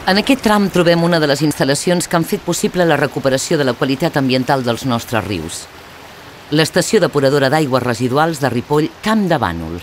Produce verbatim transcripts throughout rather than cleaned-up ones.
En aquest tram trobem una de les instal·lacions que han fet possible la recuperació de la qualitat ambiental dels nostres rius. L'estació depuradora d'aigües residuals de Ripoll, Camp de Bànol.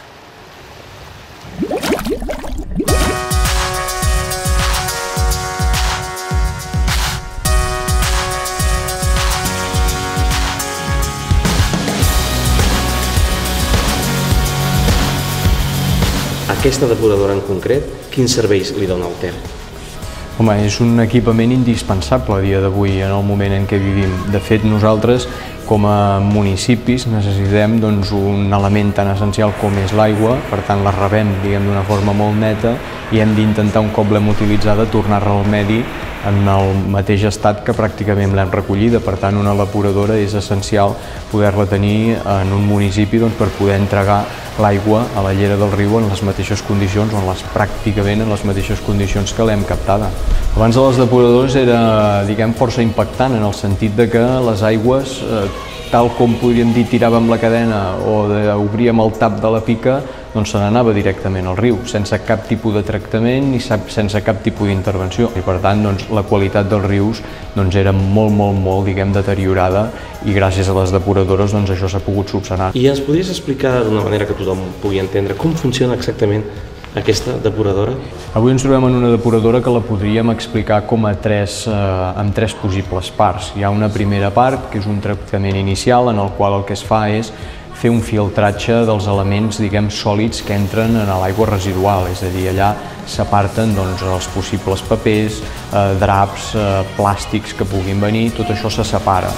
Aquesta depuradora en concret, quins serveis li dona al Ter? Home, és un equipament indispensable a dia d'avui, en el moment en què vivim. De fet, nosaltres, com a municipis, necessitem doncs, un element tan essencial com és l'aigua, per tant la rebem d'una forma molt neta i hem d'intentar, un cop l'hem utilitzada, tornar-la al medi en el mateix estat que pràcticament l'hem recollida. Per tant, una depuradora és essencial poder-la tenir en un municipi doncs, per poder entregar l'aigua a la llera del riu en les mateixes condicions, o en les, pràcticament en les mateixes condicions que l'hem captada. Abans de les depuradores era, diguem, força impactant en el sentit de que les aigües, eh, tal com podríem dir tiràvem la cadena o de, obríem el tap de la pica, doncs se n'anava directament al riu, sense cap tipus de tractament i sense cap tipus d'intervenció. I per tant, doncs, la qualitat dels rius doncs, era molt, molt, molt, diguem, deteriorada i gràcies a les depuradores doncs, això s'ha pogut subsanar. I ens podries explicar d'una manera que tothom pugui entendre com funciona exactament aquesta depuradora? Avui ens trobem en una depuradora que la podríem explicar com a tres, eh, amb tres possibles parts. Hi ha una primera part, que és un tractament inicial, en el qual el que es fa és fer un filtratge dels elements, diguem, sòlids que entren en l'aigua residual, és a dir, allà s'aparten doncs, els possibles papers, eh, draps, eh, plàstics que puguin venir, tot això se separa.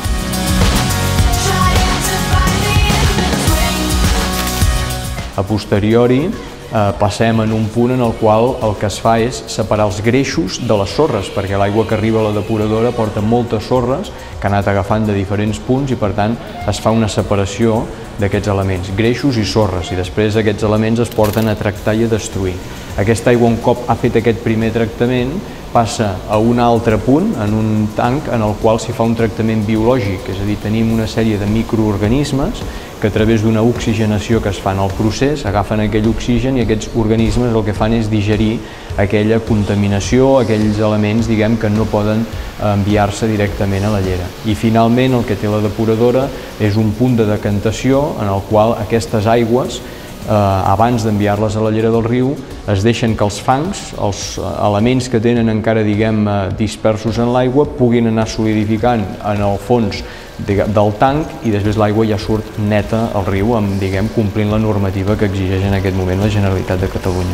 A posteriori, eh, passem en un punt en el qual el que es fa és separar els greixos de les sorres, perquè l'aigua que arriba a la depuradora porta moltes sorres que ha anat agafant de diferents punts i per tant es fa una separació d'aquests elements, greixos i sorres, i després aquests elements es porten a tractar i a destruir. Aquesta aigua, un cop ha fet aquest primer tractament, passa a un altre punt, en un tanc, en el qual s'hi fa un tractament biològic, és a dir, tenim una sèrie de microorganismes que a través d'una oxigenació que es fa en el procés agafen aquell oxigen i aquests organismes el que fan és digerir aquella contaminació, aquells elements, diguem, que no poden enviar-se directament a la llera. I finalment el que té la depuradora és un punt de decantació en el qual aquestes aigües, eh, abans d'enviar-les a la llera del riu, es deixen que els fangs, els elements que tenen encara, diguem, dispersos en l'aigua, puguin anar solidificant en el fons del tanc i després l'aigua ja surt neta al riu, amb, diguem, complint la normativa que exigeix en aquest moment la Generalitat de Catalunya.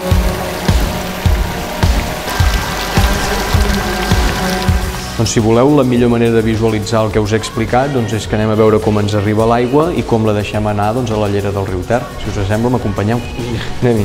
Doncs si voleu, la millor manera de visualitzar el que us he explicat doncs és que anem a veure com ens arriba l'aigua i com la deixem anar doncs, a la llera del riu Ter. Si us sembla, m'acompanyeu. Anem-hi.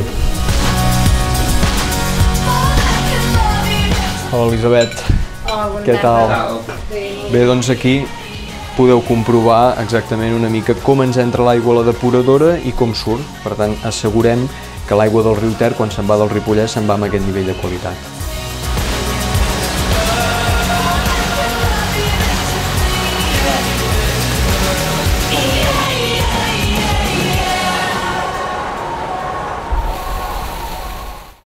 Hola, Elisabet. Hola, bon Què tal? Bé, doncs aquí podeu comprovar exactament una mica com ens entra l'aigua a la depuradora i com surt. Per tant, assegurem que l'aigua del riu Ter, quan se'n va del Ripollès, se'n va amb aquest nivell de qualitat.